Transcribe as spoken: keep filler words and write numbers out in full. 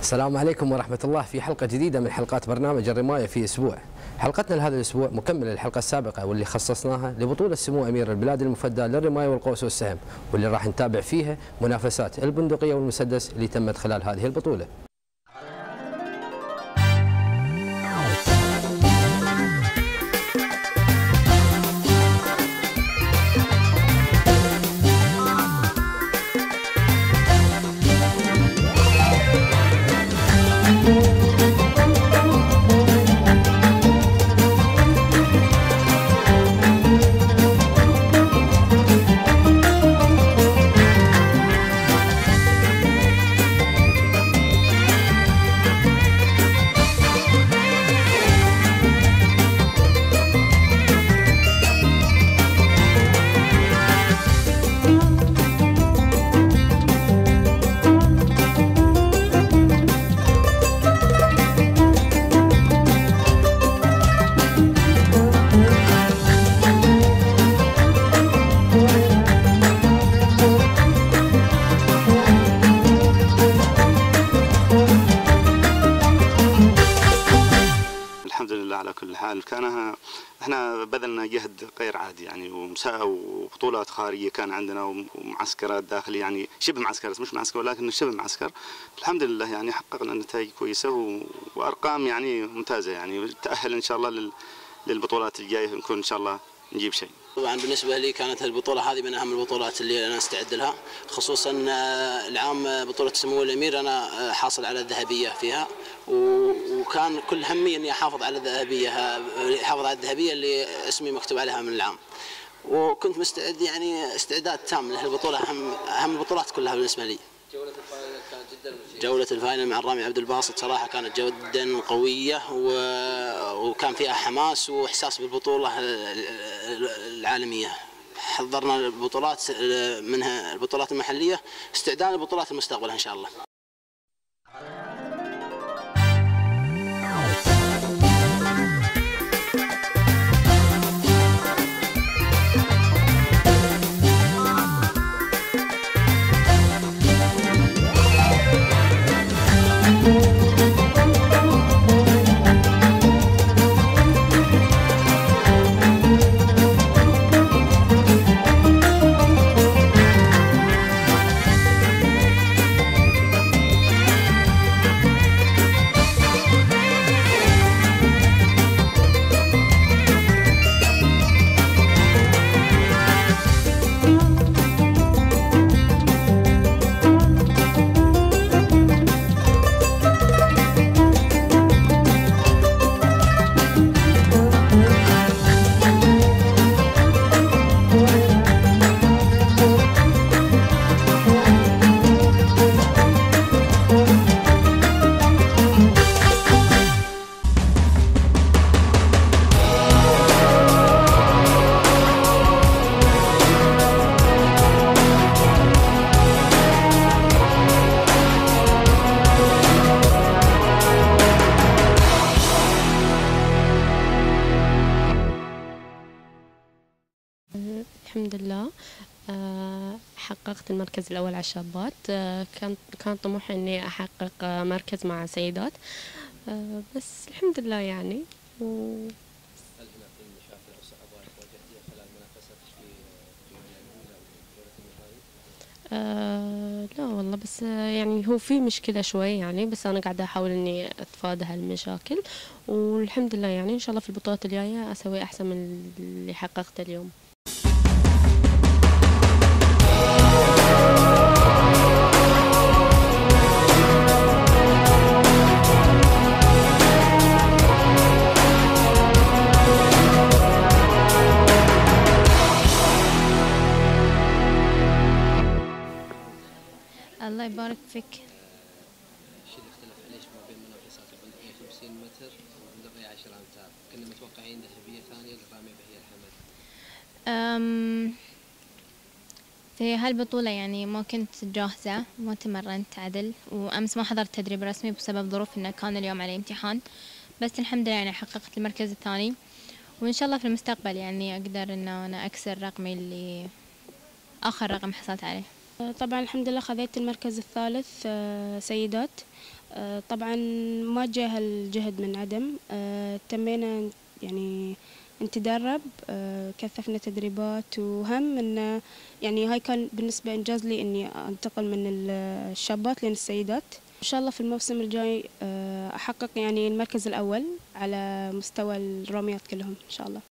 السلام عليكم ورحمة الله. في حلقة جديدة من حلقات برنامج الرماية في أسبوع. حلقتنا لهذا الأسبوع مكملة للحلقة السابقة واللي خصصناها لبطولة سمو أمير البلاد المفدى للرماية والقوس والسهم، واللي راح نتابع فيها منافسات البندقية والمسدس اللي تمت خلال هذه البطولة. على كل حال كان احنا بذلنا جهد غير عادي يعني، وبطولات خارجيه كان عندنا ومعسكرات داخليه، يعني شبه معسكرات مش معسكر ولكن شبه معسكر. الحمد لله يعني حققنا نتائج كويسه وارقام يعني ممتازه، يعني تاهل ان شاء الله للبطولات الجايه، نكون ان شاء الله نجيب شيء. طبعا بالنسبه لي كانت البطوله هذه من اهم البطولات اللي انا استعد لها، خصوصا العام بطوله سمو الامير انا حاصل على الذهبيه فيها، وكان كل همي اني احافظ على الذهبيه، احافظ على الذهبيه اللي اسمي مكتوب عليها من العام، وكنت مستعد يعني استعداد تام لهالبطوله، اهم اهم البطولات كلها بالنسبه لي. جولة الفاينل كانت جدا مثيرة. جولة الفاينل مع الرامي عبد الباسط صراحة كانت جدا قوية، وكان فيها حماس وإحساس بالبطولة العالمية. حضرنا البطولات منها البطولات المحلية استعداد لبطولات المستقبل إن شاء الله. الحمد لله حققت المركز الأول على الشابات. كان كان طموحي إني أحقق مركز مع سيدات، بس الحمد لله يعني. و... هل هنا في مشاكل أو صعوبات واجهتيها خلال منافستك في الجولة النهائية؟ لا والله، بس يعني هو في مشكلة شوي يعني، بس أنا قاعدة أحاول إني أتفادى هالمشاكل، والحمد لله يعني إن شاء الله في البطولات الجاية أسوي أحسن من اللي حققته اليوم. الله يبارك فيك. الشيء اللي اختلف ليش ما بين منافسات البندقية خمسين متر والبندقية عشرة أمتار؟ كنا متوقعين ذهبية ثانية للرامية بهي الحمد. أم في هالبطولة يعني ما كنت جاهزة، ما تمرنت عدل، وأمس ما حضرت تدريب رسمي بسبب ظروف إنه كان اليوم علي امتحان، بس الحمد لله يعني حققت المركز الثاني، وإن شاء الله في المستقبل يعني أقدر إن أنا أكسر رقمي اللي آخر رقم حصلت عليه. طبعا الحمد لله خذيت المركز الثالث سيدات، طبعا ما جاء هالجهد من عدم، تمينا يعني نتدرب، كثفنا تدريبات، وهم إنه يعني هاي كان بالنسبة إنجاز لي إني أنتقل من الشابات لين السيدات. إن شاء الله في الموسم الجاي أحقق يعني المركز الأول على مستوى الراميات كلهم إن شاء الله.